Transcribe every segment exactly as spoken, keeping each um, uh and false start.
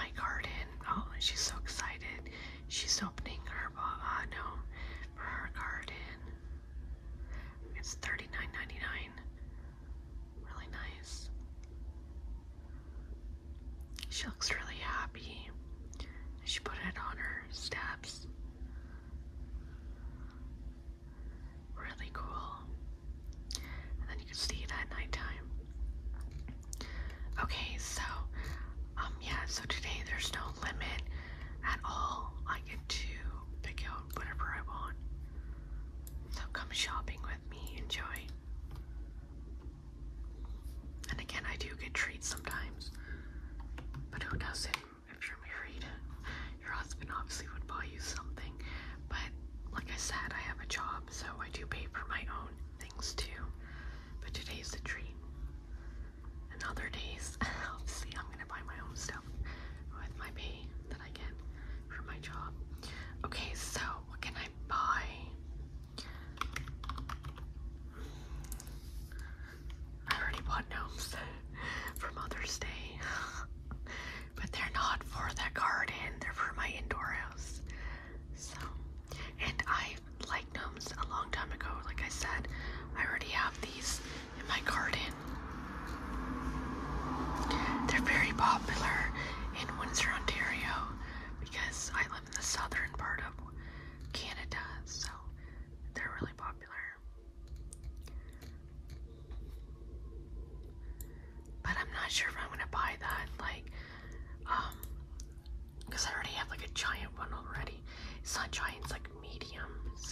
my garden. Oh, she's so excited. She's opening her uh, no, for her garden. It's thirty-nine ninety-nine. Really nice. She looks really happy. She put it on her steps. Really cool. And then you can see it at nighttime. Okay, so um yeah, so today there's no limit at all. I get to pick out whatever I want. So come shopping with me, enjoy. And again, I do get treats sometimes. But who doesn't? If you're married, your husband obviously would buy you something. But like I said, I have a job, so I do pay for my own things too. But today's the treat. And other days, obviously, I'm gonna buy my own stuff with my pay that I get for my job. Okay, so what can I buy? I already bought gnomes for Mother's Day. But they're not for the garden, they're for my indoor house. So, and I liked gnomes a long time ago. Like I said, I already have these in my garden. They're very popular in Windsor, Ontario, because I live in the southern part of Canada, so they're really popular. But I'm not sure if I'm gonna buy that, like, um, because I already have like a giant one already. It's not giant, it's like medium, so.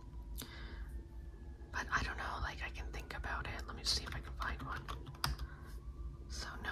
But I don't know, like I can think about it. Let me see if I can find one. So no.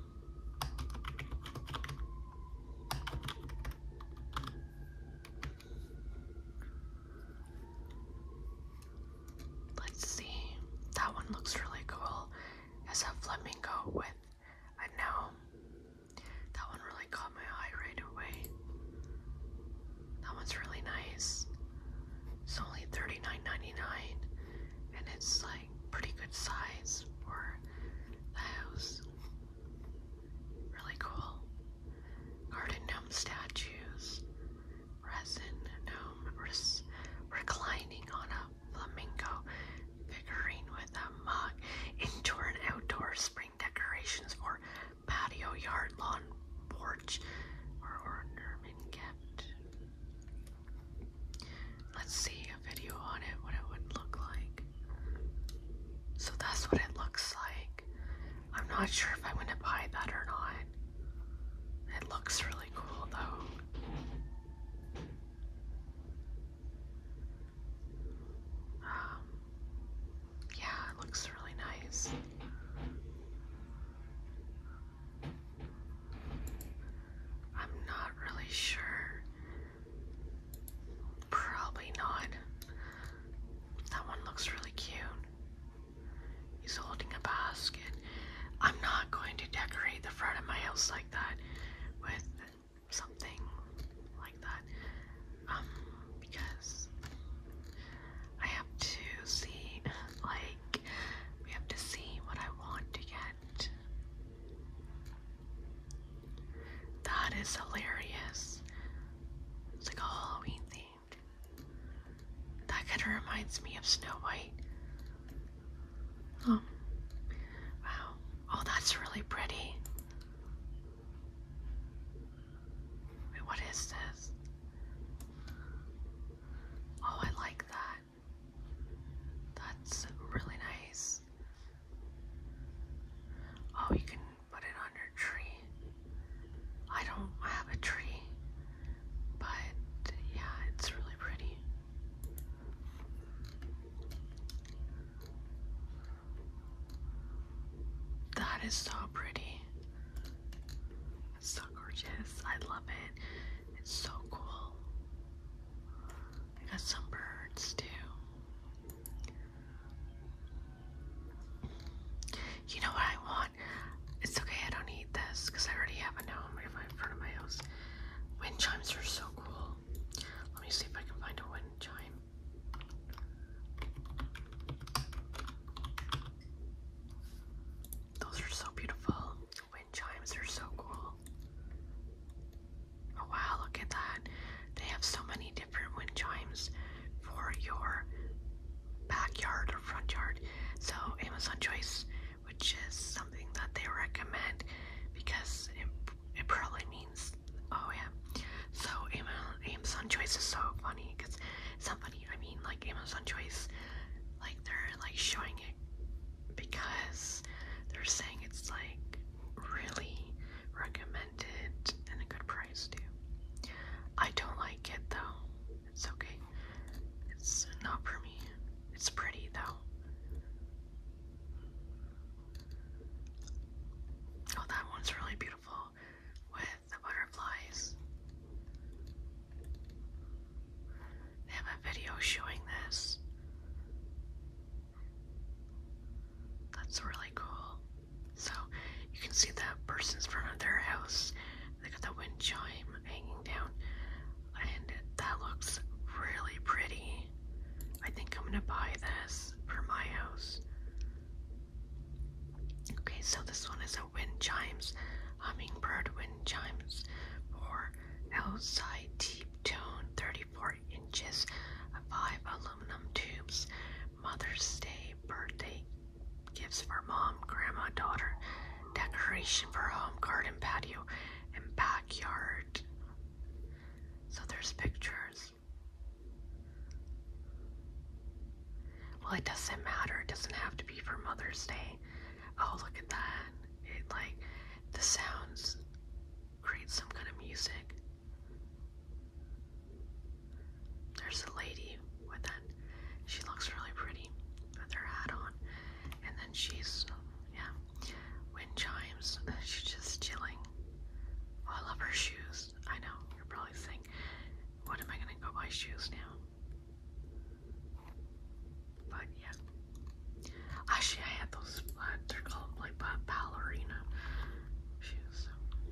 Let's see. That one looks really cool. It's a flamingo with a gnome. That one really caught my eye right away. That one's really nice. It's only thirty-nine ninety-nine, and it's like pretty good size for the house. Really cool. Garden gnome statues. Resin gnome res reclining on a flamingo figurine with a mug. Indoor and outdoor spring decorations for patio, yard, lawn, porch, or ornament gift. Let's see a video on it, what it would look like. So that's what it looks like. I'm not sure if I'm gonna buy that or not. It looks really cool though. Um, yeah, it looks really nice. I'm not really sure. Probably not. That one looks really cute. He's holding a basket. I'm not going to decorate the front of my house like that with something like that. Um, because I have to see, like, we have to see what I want to get. That is hilarious. It's like a Halloween themed. That kind of reminds me of Snow White. Oh, wow. Oh, that's really pretty. Wait, what is this? Oh, I like that. That's really nice. Oh, you can put it on your tree. I don't have a tree, but yeah, it's really pretty. That is so pretty. It's so gorgeous. I love it. It's so cool. I got some birds too. You know what I want? It's okay, I don't need this because I already have a gnome right in front of my house. Wind chimes are so cool. Let me see if I can find a wind chime. Those are so beautiful. Wind chimes are so cool. your backyard or front yard. So Amazon Choice, which is something that they recommend because it, it probably means, oh yeah. So Amazon Choice is so funny because it's not funny. I mean, like Amazon Choice, like they're like showing it because they're saying it's like really recommended and a good price too. I don't like it though. It's okay. It's not for me. It's pretty though. Oh, that one's really beautiful with the butterflies. They have a video showing this. That's really cool. So you can see that person's front of their house. They got the wind chime hanging down, and that looks really pretty. I think I'm gonna buy this for my house. Okay, so this one is a wind chimes, hummingbird wind chimes for outside deep tone, thirty-four inches, five aluminum tubes. Mother's Day birthday gifts for mom, grandma, daughter, decoration for home, garden, patio, and backyard. So there's pictures. Well, it doesn't matter. It doesn't have to be for Mother's Day. Oh, look at that. It, like, the sounds create some kind of music. There's a lady with that. She looks really pretty with her hat on. And then she's, yeah, wind chimes. She's just chilling. Oh, I love her shoes. I know. You're probably thinking, what am I going to go buy shoes now? But yeah, actually I had those, uh, they're called like ballerina shoes.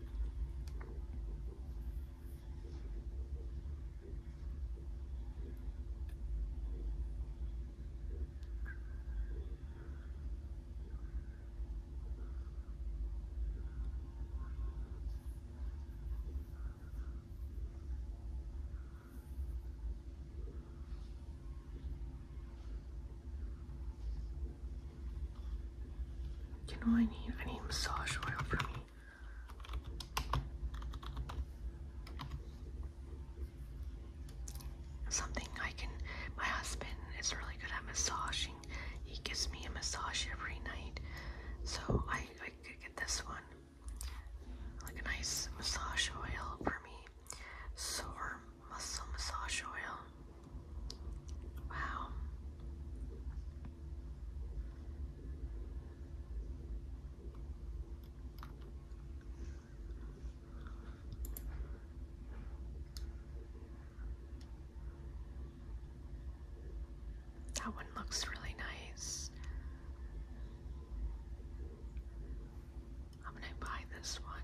You know what I need? I need massage oil for me. Something I can, my husband is really good at massaging. He gives me a massage every night. So I, I could get this one. Like a nice massage oil for me. Sore muscle massage oil. Wow. That one looks really nice. I'm gonna buy this one.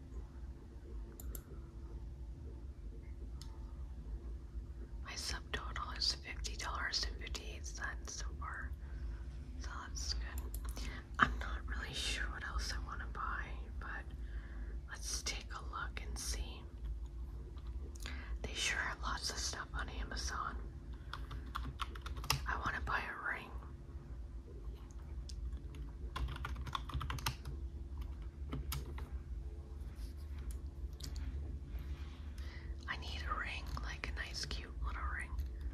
My subtotal is fifty dollars and fifty-eight cents so far. So that's good. I'm not really sure what else I want to buy, but let's take a look and see. They sure have lots of stuff on Amazon. I want to buy a ring. I need a ring, like a nice cute little ring.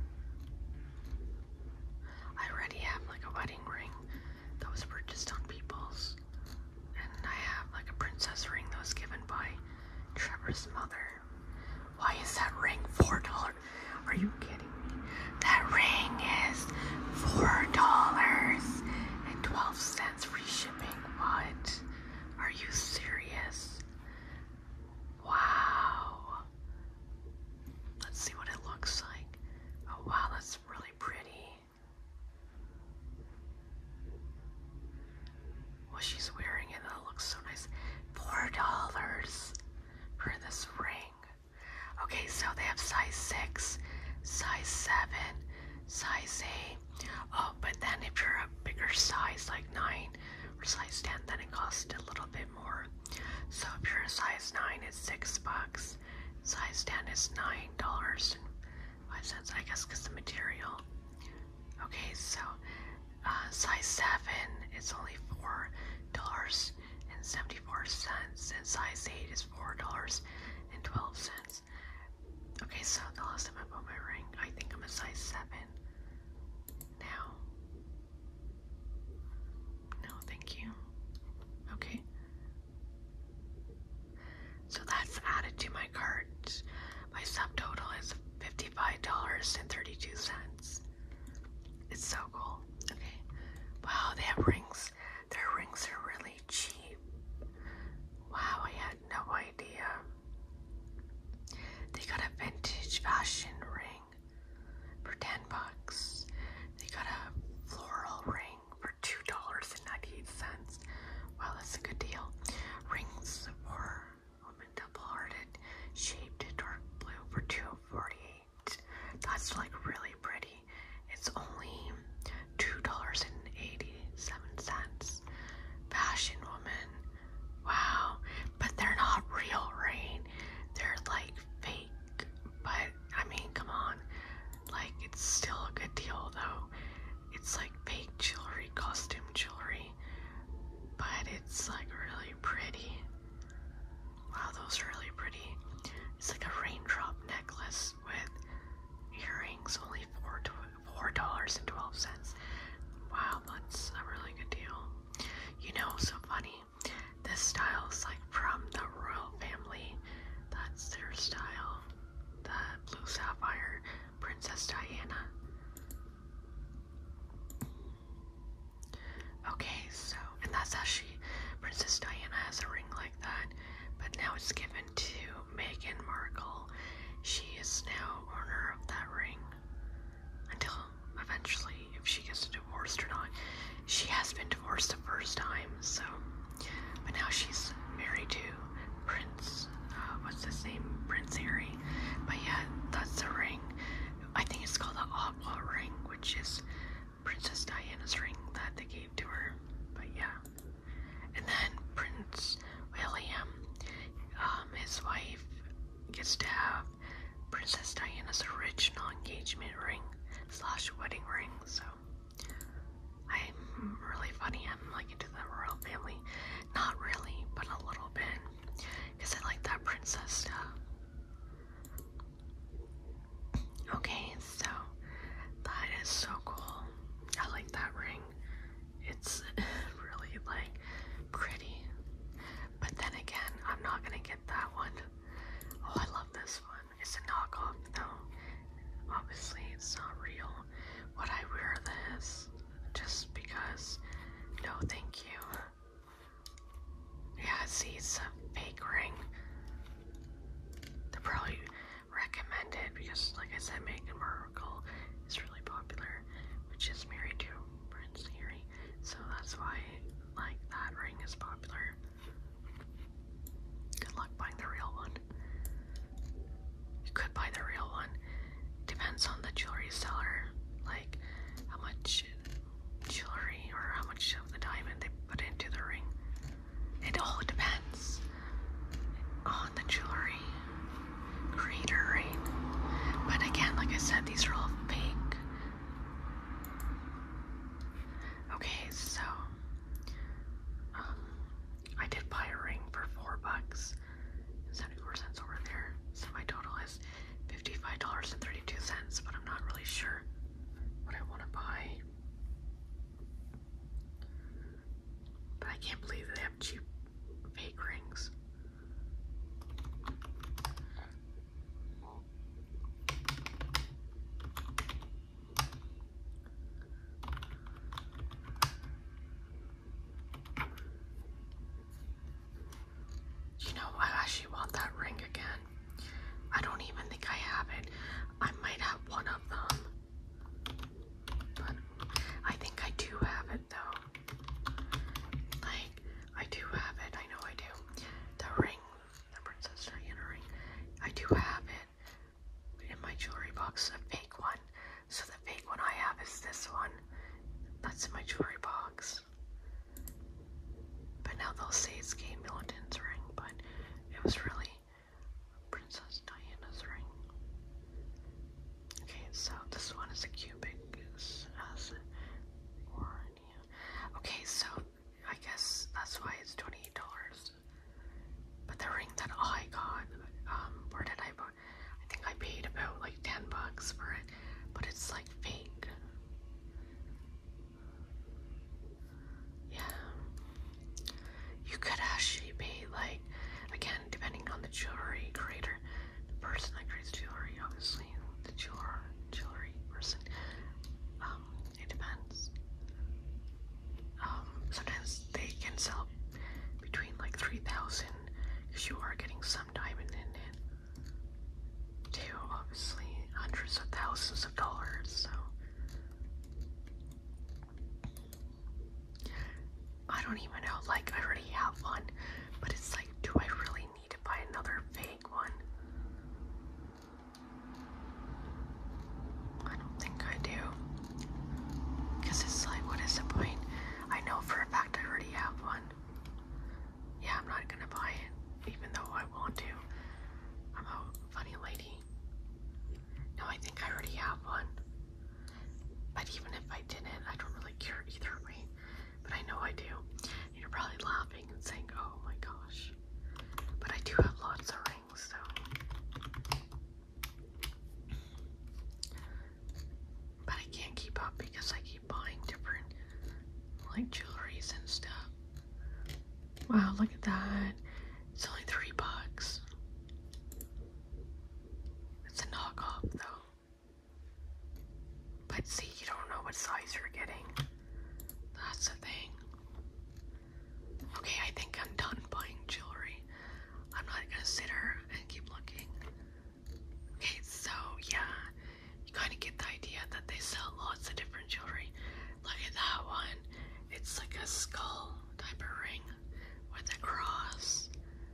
I already have like a wedding ring that was purchased on People's. And I have like a princess ring that was given by Trevor's mother. Why is that ring four dollars? Are you kidding me? That ring is four dollars and twelve cents free shipping. What? Are you serious? Wow. Let's see what it looks like. Oh wow, that's really pretty. Well, she's wearing it. That looks so nice. Four dollars for this ring. Okay, so they have size six, size seven, size eight. Oh, but then if you're a bigger size, like nine or size ten, then it costs a little bit more. So if you're a size nine, it's six bucks. Size ten is nine dollars and five cents, I guess, because the material. size seven is only four dollars and seventy-four cents, and size eight is four dollars and twelve cents. Okay, so the last time I bought my ring, I think I'm a size seven now. No, thank you. Okay. So that's added to my cart. My subtotal is fifty-five dollars and thirty-two cents. It's so cool. Okay. Wow, they have rings. Their rings are really cheap. Wow, I had no idea. They got a vintage fashion ring for ten bucks. They got a floral ring for two dollars and ninety-eight cents. Wow, that's a good deal. Rings for women double-hearted, shaped dark blue for two forty-eight. That's like really pretty. It's only two dollars and eighty-seven cents. Fashion woman. Wow, but they're not real, right? They're like fake. But I mean, come on. Like, it's still a good deal though. It's like fake jewelry, costume jewelry, but it's like really pretty. Wow, those are really pretty. It's like a raindrop necklace with earrings, only four four dollars and twelve cents. Wow, that's a really good deal. You know, so funny. This style is like from the royal family. That's their style. The blue sapphire, Princess Diana. Okay, so, and that's actually, Princess Diana has a ring like that, but now it's given to Meghan Markle. She is now owner of that ring until eventually, if she gets divorced or not. She has been divorced the first time, so, but now she's married to Prince, uh, what's his name, Prince Harry. But yeah, that's the ring. I think it's called the Aqua ring, which is Princess Diana's ring that they gave to her. But yeah, and then Prince William, um, his wife gets to have Princess Diana's original engagement ring slash wedding ring. So I'm really funny. I'm like into the royal family. Not really, but a little bit, because I like that princess stuff. Okay, so that is so cool. I like that ring. It's really like pretty. But then again, I'm not gonna get that one. Oh, I love this one. It's a knockoff though. Obviously, it's not real. Would I wear this just because? No, thank you. Yeah, see, it's a fake ring. They're probably recommended because, like I said, Meghan Markle is really popular, which is married to Prince Harry. So that's why, like, that ring is popular. Good luck buying the real one. You could buy the real one. Depends on the jewelry seller, like how much jewelry or how much of the diamond they put into the ring. It all depends on the jewelry creator, right? But again, like I said, these are all fake. Okay, so um, I did buy a ring for four bucks and seventy-four cents over there. So my total is fifty-five dollars and thirty-two cents, but I'm not really sure what I want to buy. But I can't believe they have cheap fake rings. You know, I actually want that ring again. I don't even think I have it. I might have one of them. But I think I do have it though. Like, don't even know, like, I already have one, but it's like, do I really need to buy another fake one? I don't think I do. Because it's like, what is the point? I know for a fact I already have one. Yeah, I'm not gonna buy it, even though I want to. I'm a funny lady. No, I think I already have one. But even if I didn't, I don't really care either way. But I know I do. You're probably laughing and saying, oh my gosh. But I do have lots of rings, so. But I can't keep up because I keep buying different, like, jewelries and stuff. Wow, look at that. It's only three bucks. It's a knockoff, though. But see, you don't know what size you're getting. That's the thing. Okay, I think I'm done buying jewelry. I'm not gonna sit here and keep looking. Okay, so yeah, you kind of get the idea that they sell lots of different jewelry. Look at that one. It's like a skull type of ring with a cross.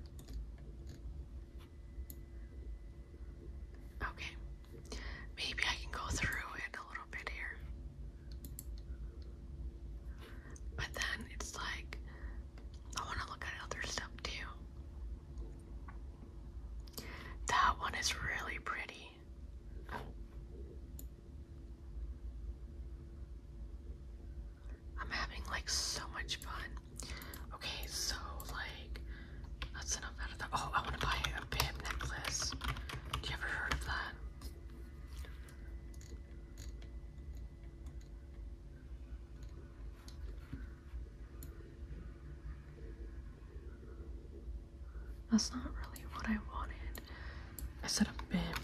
Okay, maybe I can go through it a little bit here. But then it's like, I want to look at other stuff too. That one is really pretty. I'm having like so much fun. Okay, so like, that's enough out of that. Oh, I want to buy a bib necklace. Do you ever heard of that? That's not really what I wanted. I said a bib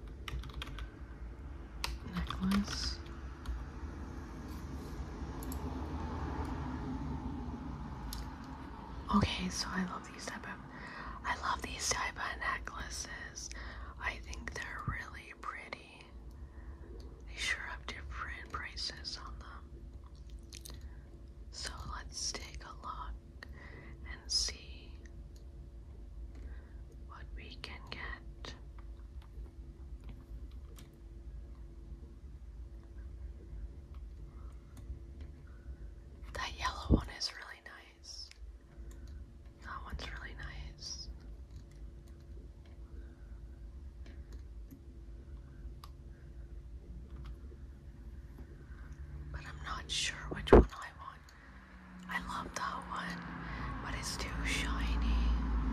necklace. Okay, so I love these type of I love these type of necklaces. I think they're really pretty. They sure have different prices on them. So let's take a look and see what we can get. That yellow one is really nice. That one's really nice. But I'm not sure which one I want. I love that one, but it's too shiny.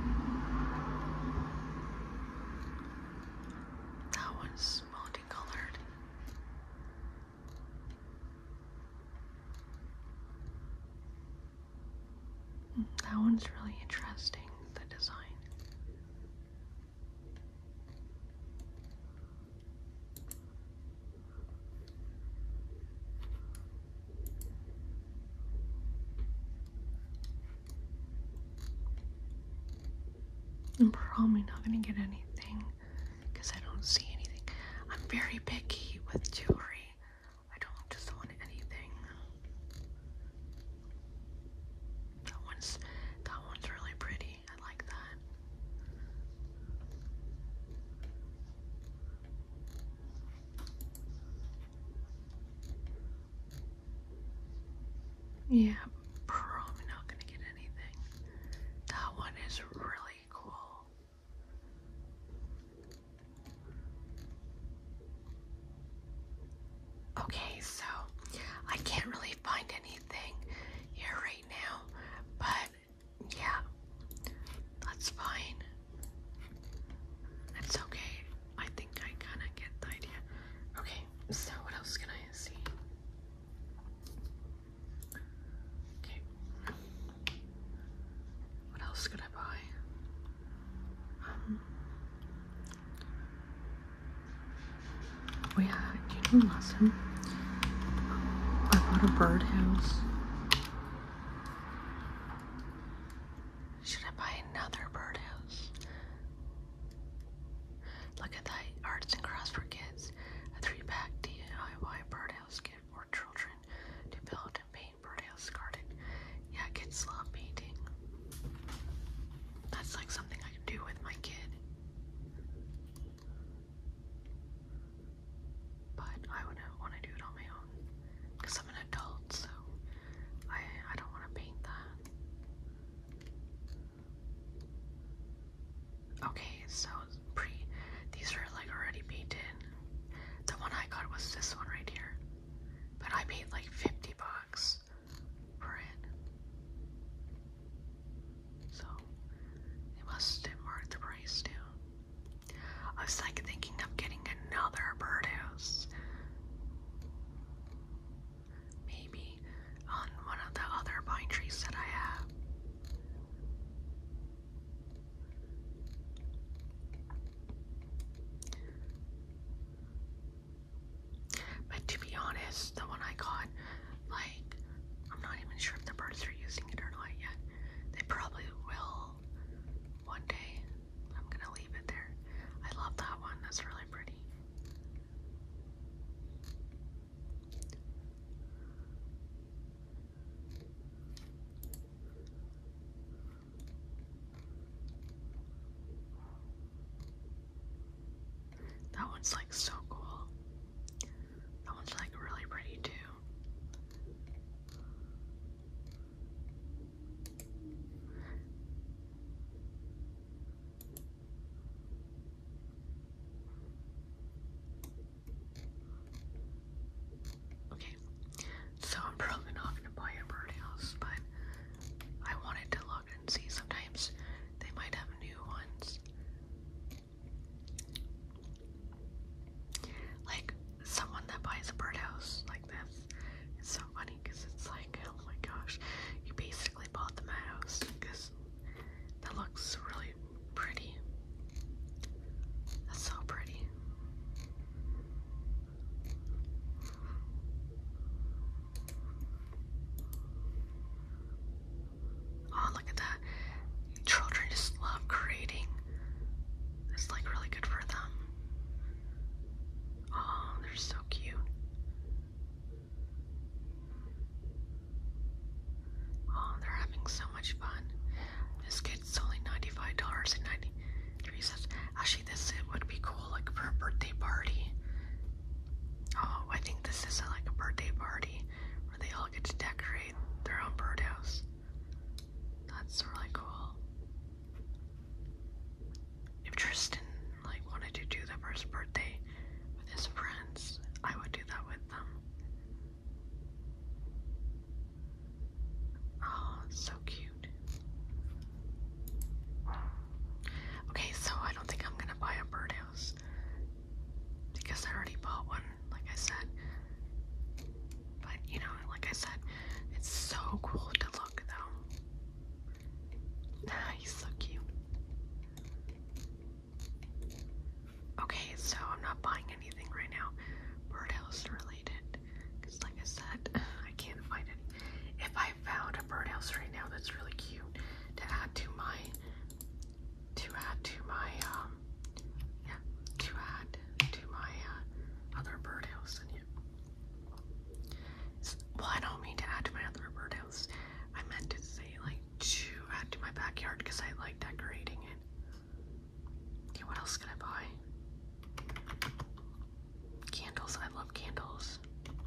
That one's multicolored. That one's really interesting, the design. I'm probably not gonna get anything because I don't see anything. I'm very picky with jewelry. I don't just want anything. That one's that one's really pretty. I like that. Yeah, probably not gonna get anything. That one is really cool. Okay, so I can't really find anything here right now, but yeah, that's fine. It's okay. I think I kind of get the idea. Okay, so what else can I see? Okay. What else could I buy? Um, oh yeah, do you know last time I bought a birdhouse? Should I buy another birdhouse? Look at that, arts and crafts for kids. A three-pack D I Y birdhouse kit for children to build and paint birdhouse garden. Yeah, kids love one's like so cool. That one's like really pretty too. Okay, so I'm probably not gonna buy a birdhouse, but I wanted to look and see. Sometimes they might have new ones. Like someone that buys a birdhouse like this, it's so funny because it's like, oh my gosh, you basically bought them a house because that looks really pretty. That's so pretty. Oh, look at that. Children just love creating. It's like really good for them. Oh, they're so cute. Oh, they're having so much fun. This kit's only ninety-five dollars and ninety-three cents. Actually, this it would be cool, like for a birthday party. Oh, I think this is a, like a birthday party where they all get to decorate their own birdhouse. That's really cool. If Tristan like wanted to do the first birthday with his friends, I would do that with them. Oh, it's so cute. Okay, so I don't think I'm gonna buy a birdhouse because I already bought one, like I said. But you know, like I said, it's so cool to look though. He's so cute. Okay, so I'm not buying anything right now birdhouse related because like I said, I can't find it. If I found a birdhouse right now that's really cute to add to my to add to my um yeah to add to my uh, other birdhouse, and yeah. Well, I don't mean to add to my other birdhouse. I meant to say like to add to my backyard because I like decorating it. Okay, what else can I buy? Candles. I love candles.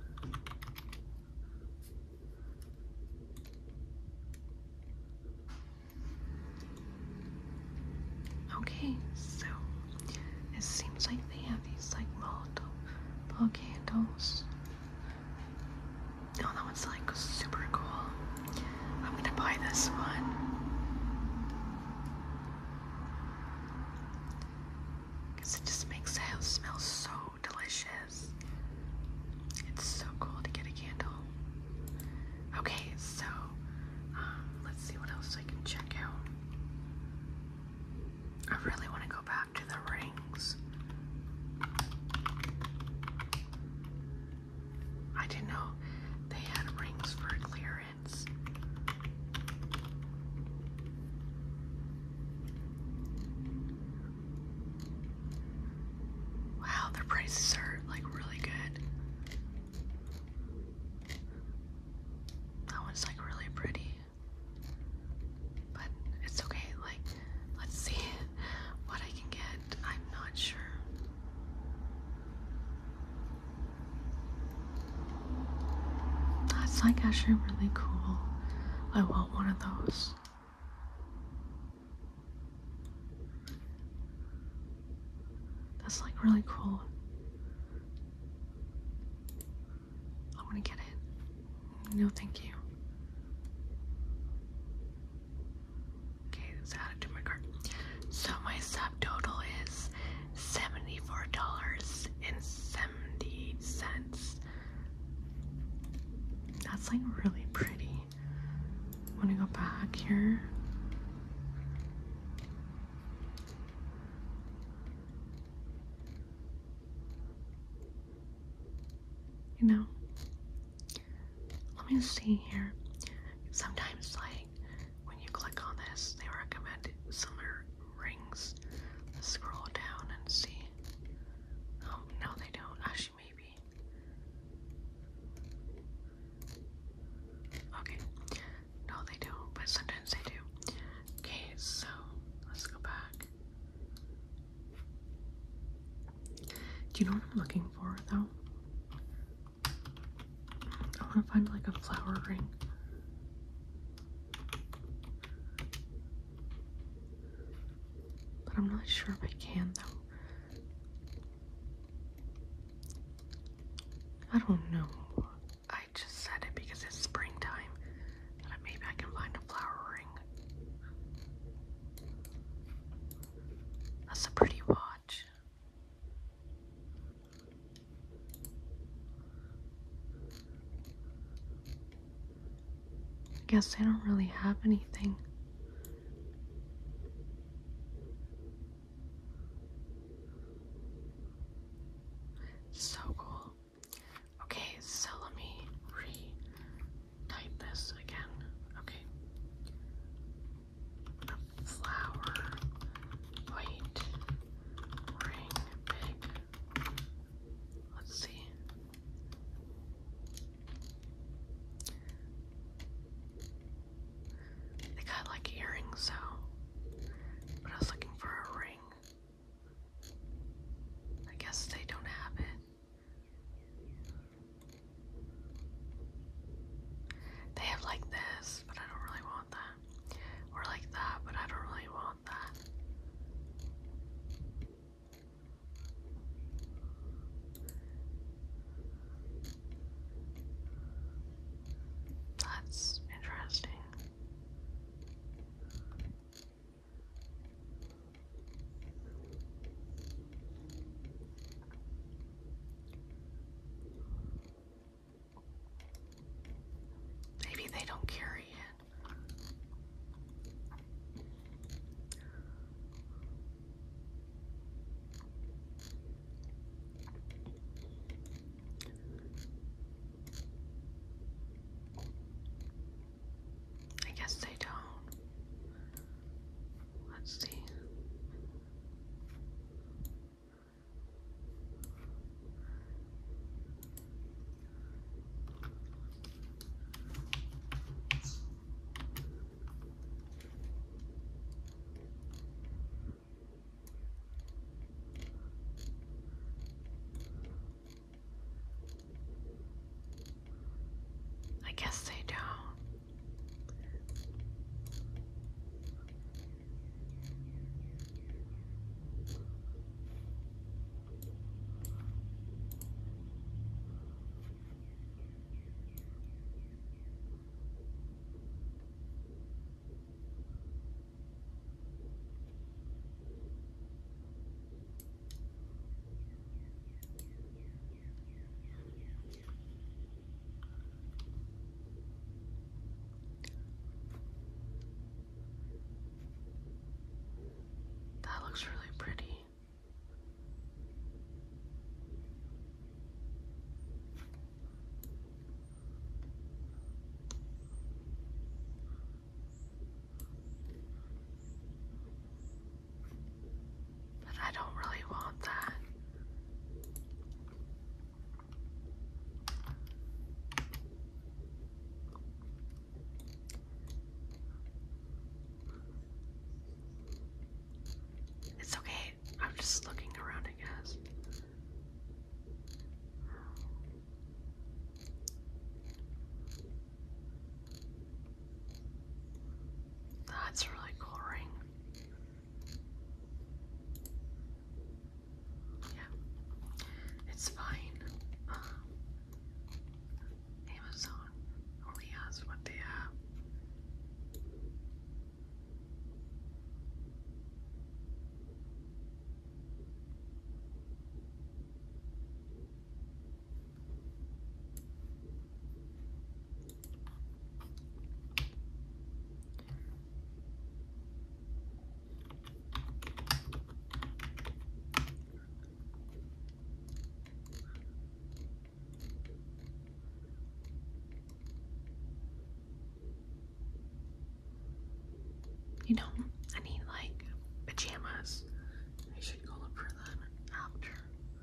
Okay, so it seems like they have these like multiple candles. Oh, that one's like super cool. I'm gonna buy this one. Because it just makes the house smell so delicious. It's so cool to get a candle. Okay, so um, let's see what else I can check out. I really want to go back to the rings. I didn't know they had rings for clearance. Wow, their prices are like really good. That one's like really pretty. But it's okay, like, let's see what I can get. I'm not sure. That's like actually really cool. I want one of those. That's like really cool. I want to get it. No, thank you. Okay, let's add it to my cart. So my subtotal is seventy-four dollars and seventy cents. That's like really pretty. I'm gonna go back here. You know, let me see here. Sometimes, like, when you click on this, they recommend some rings. Let's scroll down and see. Oh, no, they don't. Actually, maybe. Okay. No, they don't, but sometimes they do. Okay, so let's go back. know what I'm looking for, though? I want to find like a flower ring. But I'm not sure if I can, though. I don't know. I just said it because it's springtime. But maybe I can find a flower ring. That's a pretty watch. I guess they don't really have anything. So cool. Okay, so let me re-type this again. Okay. A flower, white, ring, big. Let's see. They got like earrings, so. But I was looking for a ring. I guess they don't have it. They have like this, but I don't really want that. Or like that, but I don't really want that. That's interesting. Maybe they don't carry it. I guess they don't. Let's see. I guess they don't. That looks really pretty. But I don't really want that. It's okay. I'm just looking around, I guess. That's a really cool ring. Yeah, it's fine. Um, Amazon only has what they have. You know, I need like pajamas. I should go look for them after.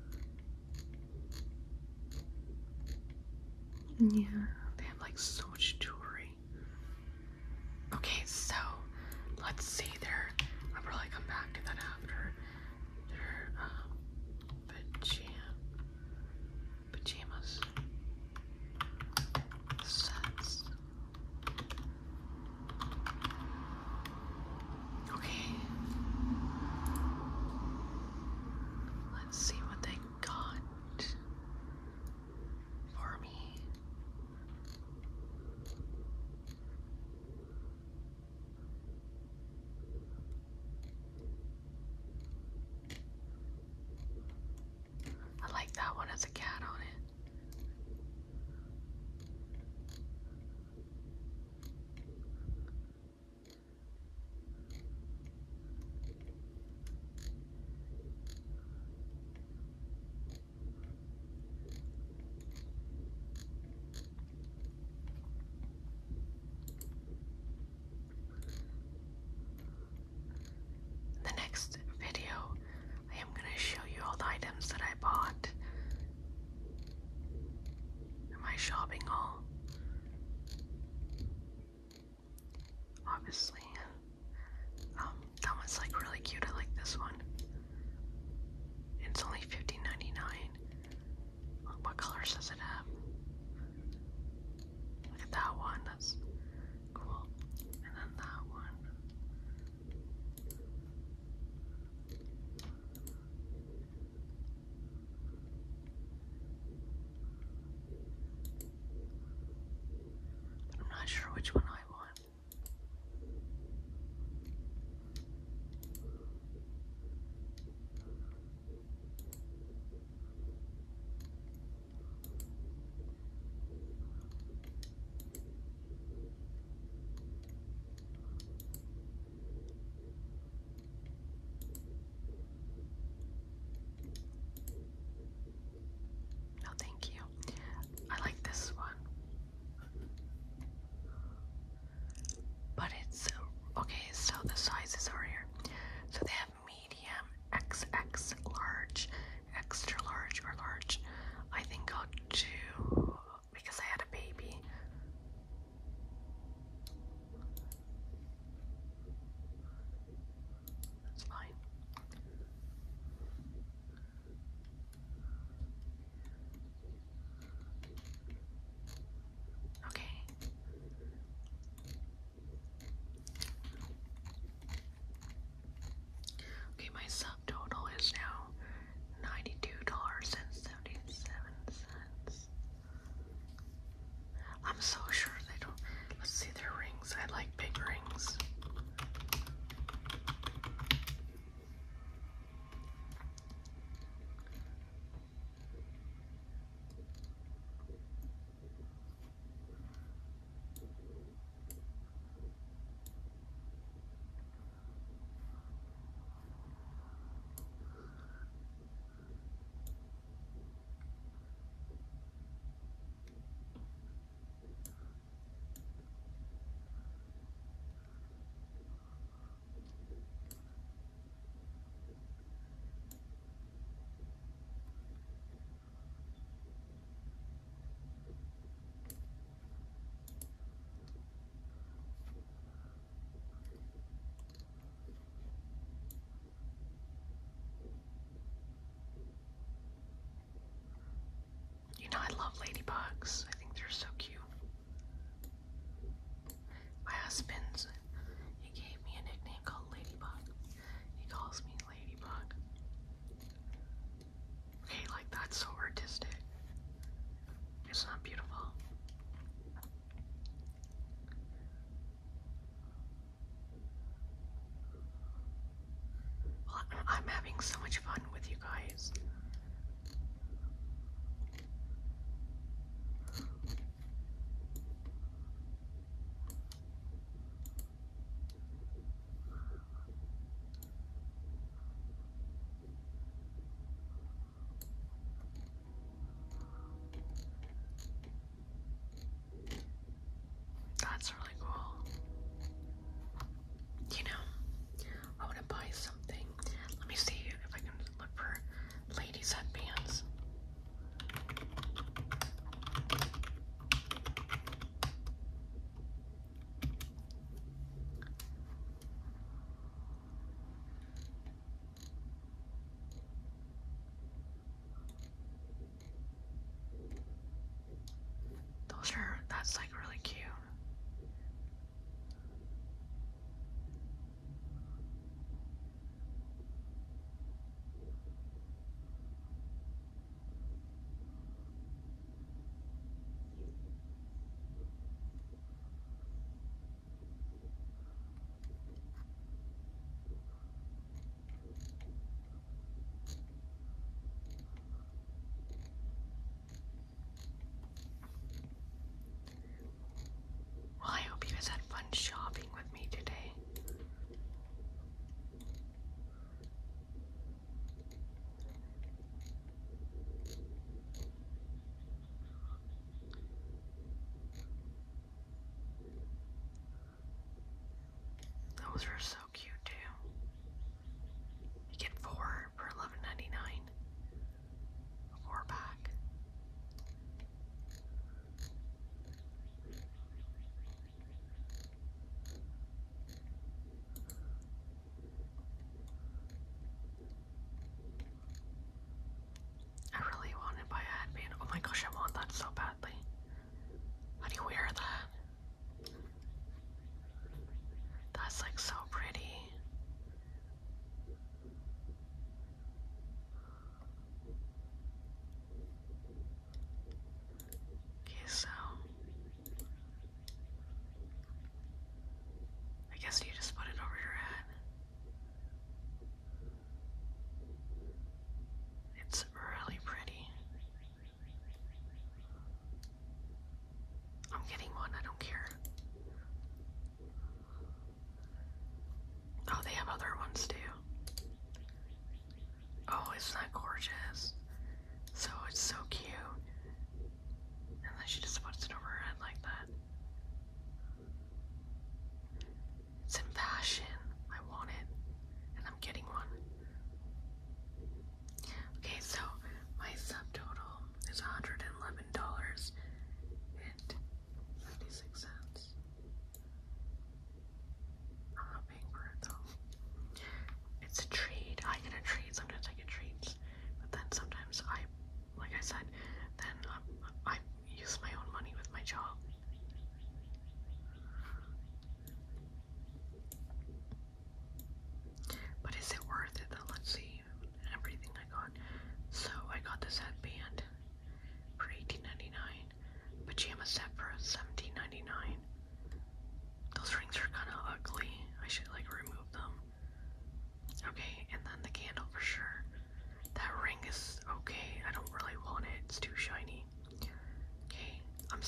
Yeah, they have like so much jewelry. Okay, so let's see there. I'll probably come back to that after. Their um, pajama. shopping haul. Obviously. Um, that one's like really cute. I like this one. It's only fifteen ninety-nine. What colors does it have? Look at that one. That's cool. And then that one. But I'm not sure which one I want. No, thank you. I like this one. But it's okay, so the sizes are here. So they have medium, X X, large, extra large, or large. I think I'll do, because I had a baby. That's fine. Okay. Okay, my subtotal is now ninety-two dollars and seventy-seven cents. I'm so sure they don't. Let's see their rings. I like big rings. You know, I love ladybugs. I think they're so cute. My husband's, he gave me a nickname called Ladybug. He calls me Ladybug. Okay, like that's so artistic. It's not beautiful. Well, I'm having so much fun with you guys. That's really cool. You know, I want to buy something. Let me see if I can look for ladies' headbands. Those are, that's like really cute. Well, I hope you guys had fun shopping with me today. Those are so cute too. You get four for eleven ninety-nine. A four pack.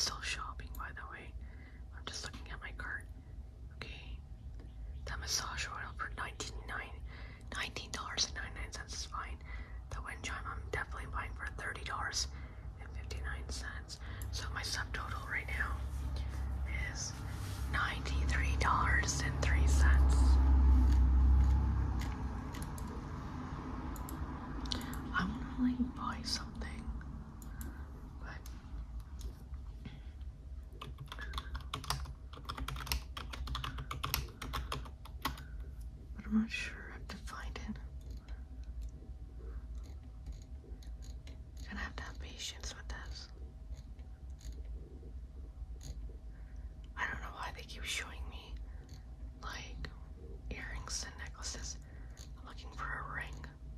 still shopping, by the way. I'm just looking at my cart. Okay. That massage oil for nineteen dollars and ninety-nine cents is fine. The wind chime I'm definitely buying for thirty dollars and fifty-nine cents. So my subtotal right now is ninety-three dollars and three cents. I want to like buy something, but but I'm not sure. I have to find it. Gonna have to have patience with this. I don't know why they keep showing me like earrings and necklaces. I'm looking for a ring.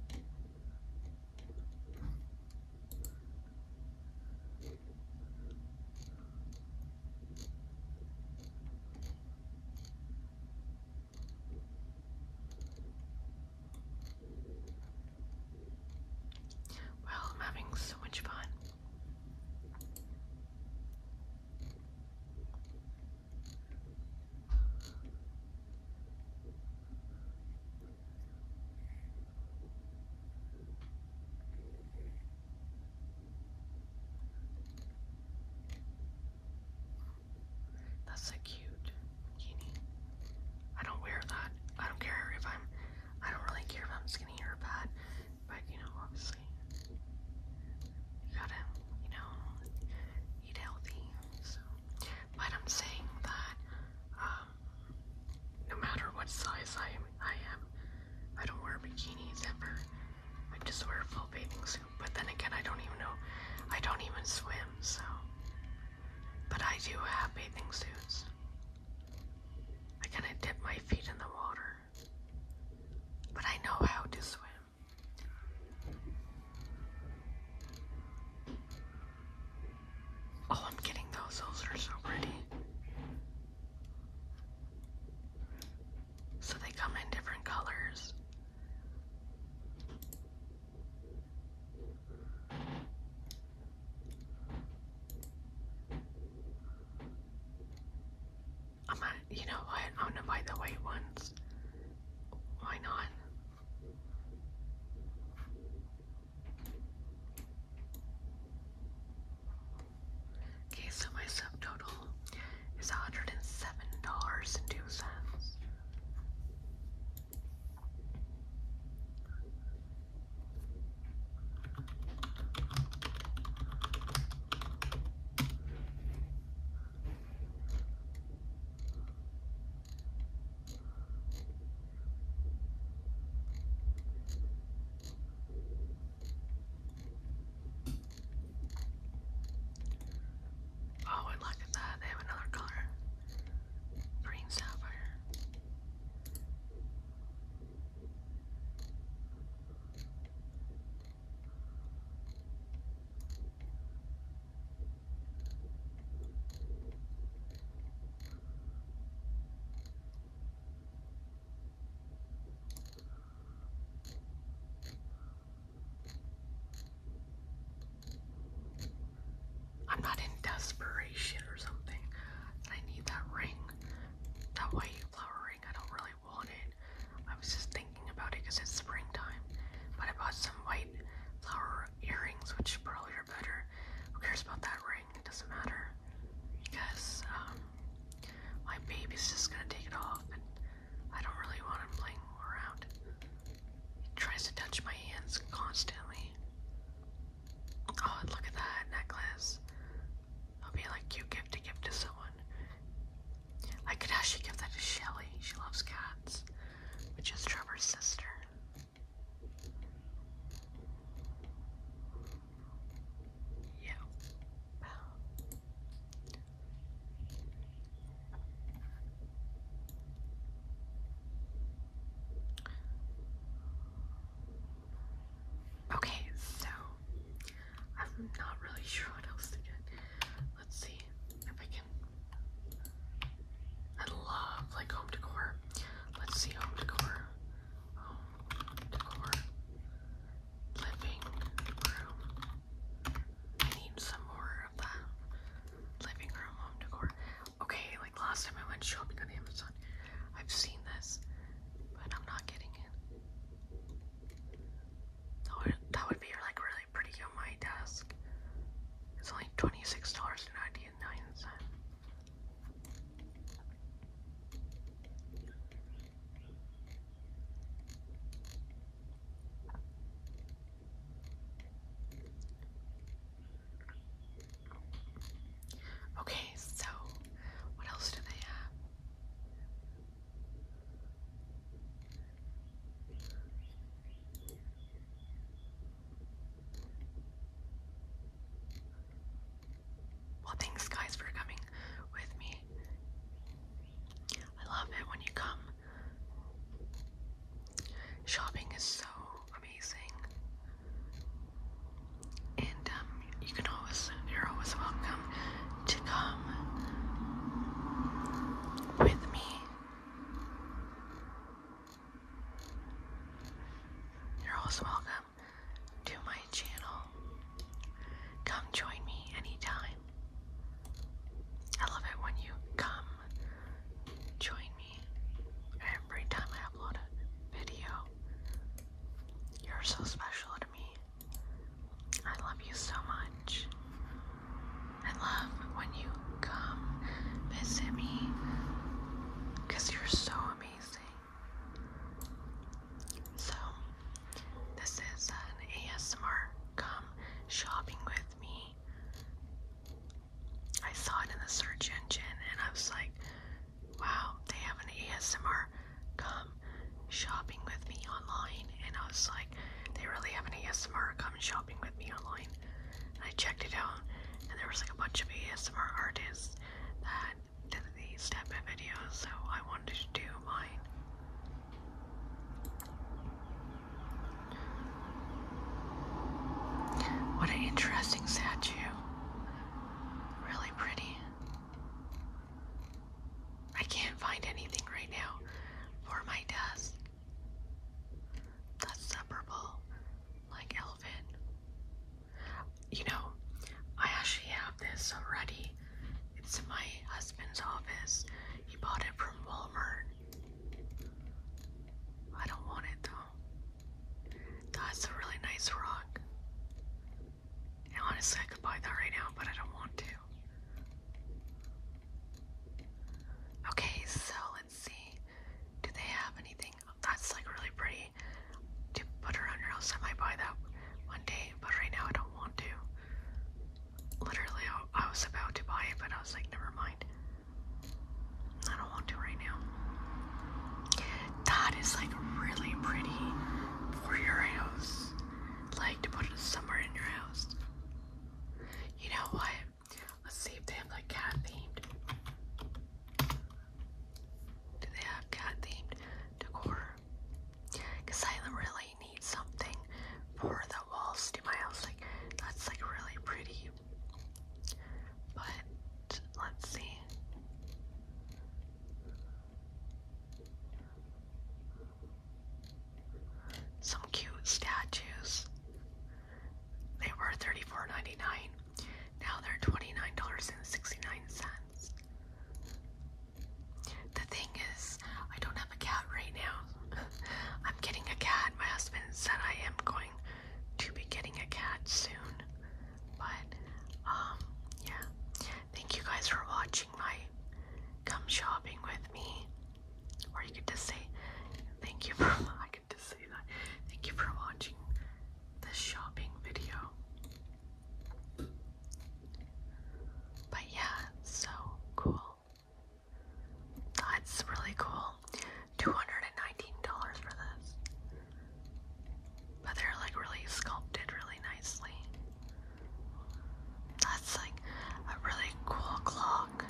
Well, I'm having so much fun. That's so cute. Bikini. I don't wear that. I don't care if I'm, I don't really care if I'm skinny or fat, but you know, obviously, you gotta, you know, eat healthy. So, but I'm saying that, um, no matter what size I am, I am, I don't wear bikinis ever. I just wear a full bathing suit. But then again, I don't even know, I don't even swim, so. But I do have bathing suits. I kind of dip my feet in the water. But I know how to swim. Oh, I'm getting those. Those are so pretty. So they come in different colors. I'm gonna, you know what? I'm gonna buy the white ones. Why not? Okay, so my subtotal is one hundred seven dollars and two cents. Oh, and look at that. They have another color. Green sapphire. I'm not in desperation or something that I need that ring, that white flower ring. I don't really want it. I was just thinking about it because it's springtime. But I bought some white flower earrings, which probably are better. Who cares about that ring? It doesn't matter. Because um, my baby's just gonna take it off, and I don't really want him playing around. He tries to touch my hands constantly. Oh, look at that necklace. It'll be like cute gift to give to someone. I could actually give that to Shelly. She loves cats, which is Trevor's sister. Yeah. Okay, so I'm not really sure what else to get. Let's see. search engine, and I was like, wow, they have an A S M R come shopping with me online. And I was like, they really have an A S M R come shopping with me online. And I checked it out, and there was like a bunch of A S M R artists that did these type of videos, so I wanted to do mine. What an interesting statue. Really pretty. I can't find anything right now for my desk. That's the purple, like elephant. You know, I actually have this already. It's in my husband's office. He bought it from Walmart. I don't want it though. That's a really nice rock. And honestly, I could buy that right now, but I don't want to. Okay, so let's see. Do they have anything? That's like really pretty to put around your house. I might buy that one day, but right now I don't want to. Literally, I, I was about to buy it, but I was like, never mind. I don't want to right now. That is like really pretty for your house. Like to put it somewhere in your house. You know what? Let's see if they have like cat themed. Do they have cat themed decor? Because I really need something for the walls to my house. Like that's like really pretty. But let's see. Some cute statues. They were thirty-four ninety-nine. Now they're twenty-nine sixty-nine. The thing is, I don't have a cat right now. I'm getting a cat. My husband said I am going to be getting a cat soon. But, um, yeah. Thank you guys for watching my come shopping with me. Or you could just say, thank you for, I could just say that. Thank you for watching this shopping video. But yeah, so cool. That's really cool. two hundred nineteen dollars for this. But they're like really sculpted really nicely. That's like a really cool clock.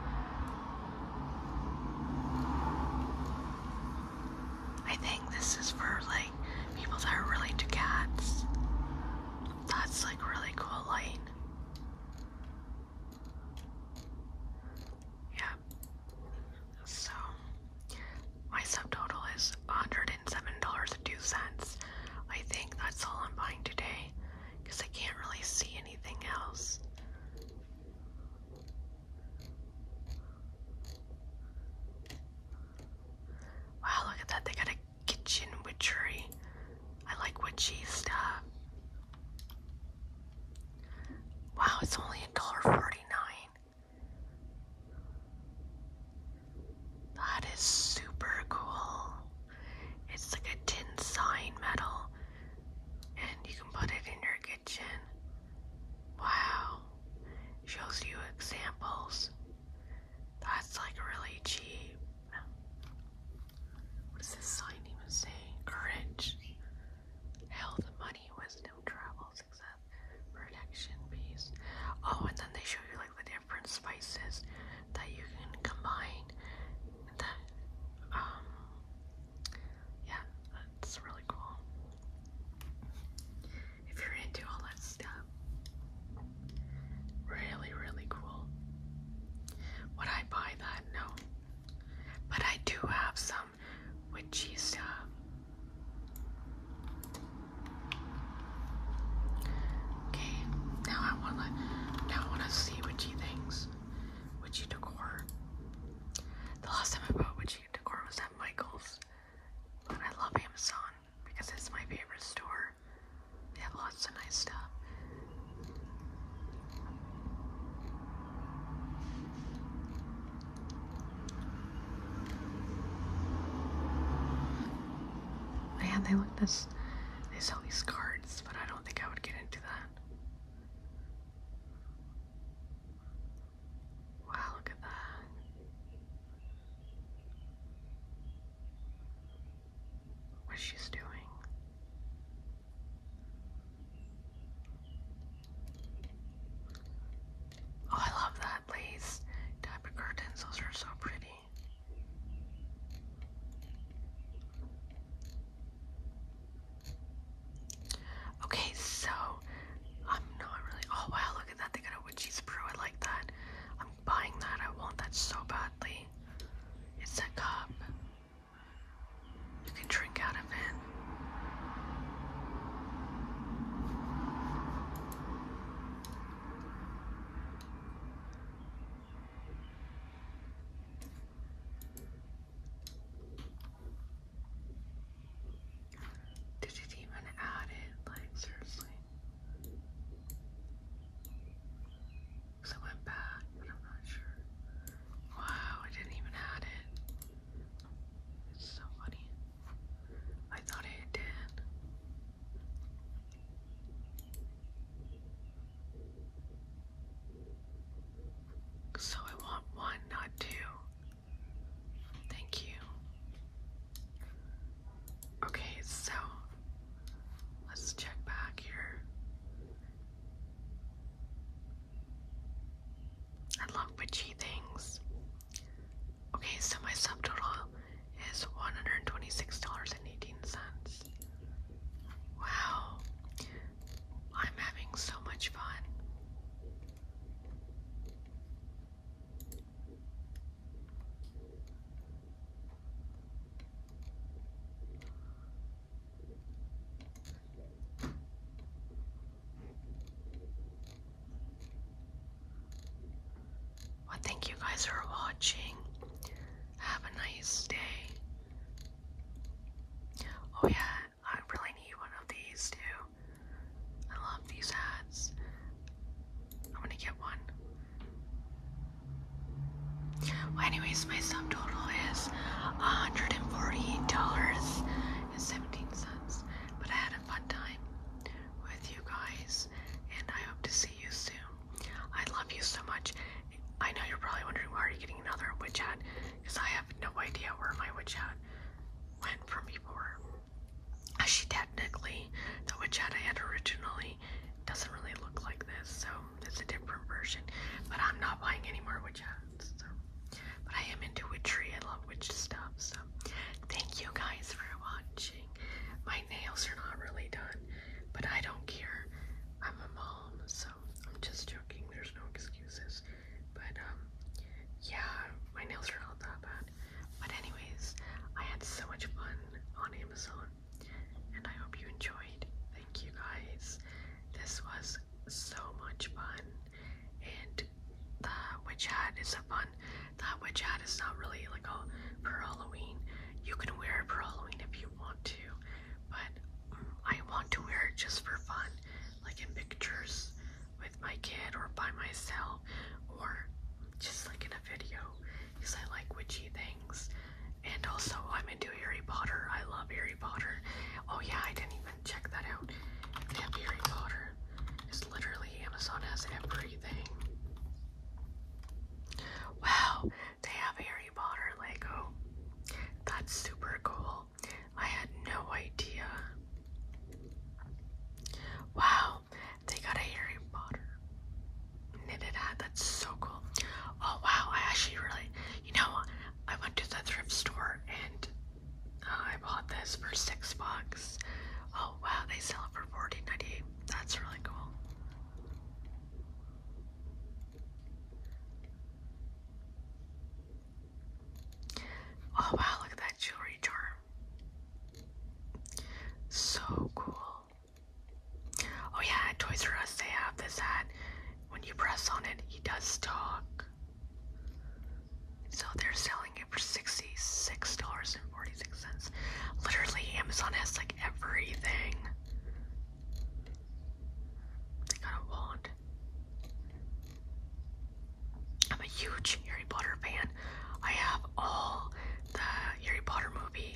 I think this is for like people that are really into cats. That's like really cool light. Yeah. So my subtotal is one hundred seven dollars and two cents. I think that's all I'm buying today because I can't really see anything else. Wow, look at that. They got a kitchen witchery. I like witchy stuff. Wow, it's only a dollar forty-nine. That is super cool. It's like a tin sign metal, and you can put it in your kitchen. Wow. Shows you examples. That's like really cheap. What does this sign even say? Courage, health, money, wisdom, travel, success, protection, peace. Oh, and then they show you like the different spices that you can combine. And that, um, yeah, that's really cool. If you're into all that stuff, really, really cool. Would I buy that? No. But I do have some witchy stuff. Okay, now I wanna now I wanna see witchy things. Witchy decor. The last time I bought witchy decor was at Michael's. But I love Amazon because it's my favorite store. They have lots of nice stuff. Man, they look this. They sell these cards, but I don't think I would get into that. Wow. she's doing. Oh, I love that lace type of curtains. Those are so pretty. Okay, so I'm not really. Oh wow, look at that. They got a witchy's brew. I like that. I'm buying that. I want that so badly. It's a cup. You can drink out of it. Did it even add it? Like, seriously? Because I went back, but I'm not sure. Wow, I didn't even add it. It's so funny. I thought it did. So I want one, not two. Thank you. Okay, so let's check back here. I love witchy things. Okay, so my subtotal is one hundred twenty-six dollars and eighteen cents. Wow. I'm having so much fun. Well, thank you guys for watching. Have a nice day. Oh yeah, I really need one of these too. I love these hats. I'm gonna get one. Well, anyways, my subtotal is one hundred forty-eight dollars and seventeen cents. But I had a fun time with you guys, and I hope to see you soon. I love you so much. I know you're probably wondering why are you getting another witch hat, because I have no idea where my witch hat went from before. Actually, technically, the witch hat I had originally doesn't really look like this, so it's a different version. But I'm not buying any more witch hats. So. But I am into witchery. I love witch stuff. So thank you guys for watching. My nails are not really done, but I don't care. I'm a mom, so I'm just joking. There's no excuses. But um, yeah, my nails are not that bad. But anyways, I had so much fun on Amazon, and I hope you enjoyed. Thank you guys. This was so much fun, and the witch hat is a fun. That witch hat is not really like a for Halloween. You can wear it for Halloween if you want to, but um, I want to wear it just for fun, like in pictures with my kid or by myself, or just like in a video, because I like witchy things. And also, I'm into Harry Potter. I love Harry Potter. Oh yeah, I didn't even check that out. They have Harry Potter. It's literally Amazon has everything. Wow, they have Harry Potter Lego. That's super cool. I had no idea. Wow, they got a Harry Potter knitted hat. That's so cool. Oh wow, I actually really, you know, I went to the thrift store and uh, I bought this for six bucks. Oh wow, they sell it for fourteen ninety-eight. That's really cool. Oh wow, look at that jewelry charm. So cool. Oh yeah, at Toys R Us they have this hat. When you press on it, he does talk. So they're selling it for sixty-six dollars and forty-six cents. Literally, Amazon has like everything. They got a wand. I'm a huge Harry Potter fan. I have all the Harry Potter movies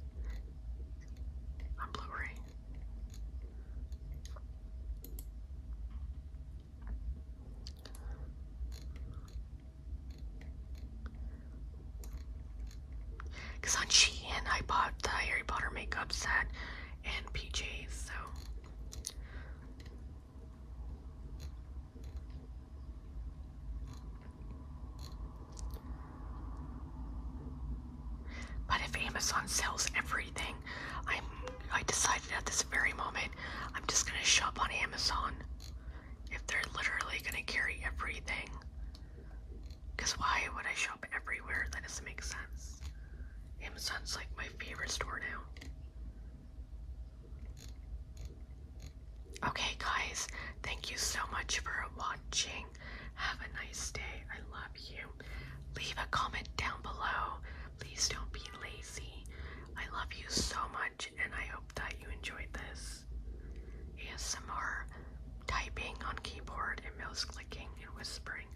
on Blu-ray. Because on Shein, I bought the Harry Potter makeup set and P Js, so. But if Amazon sells everything, I'm I decided at this very moment I'm just gonna shop on Amazon. If they're literally gonna carry everything. Because why would I shop everywhere? That doesn't make sense. Amazon's like my favorite store now. Okay guys, thank you so much for watching. Have a nice day. I love you. Leave a comment down below. Please don't be lazy. I love you so much and I hope that you enjoyed this. A S M R typing on keyboard and mouse clicking and whispering.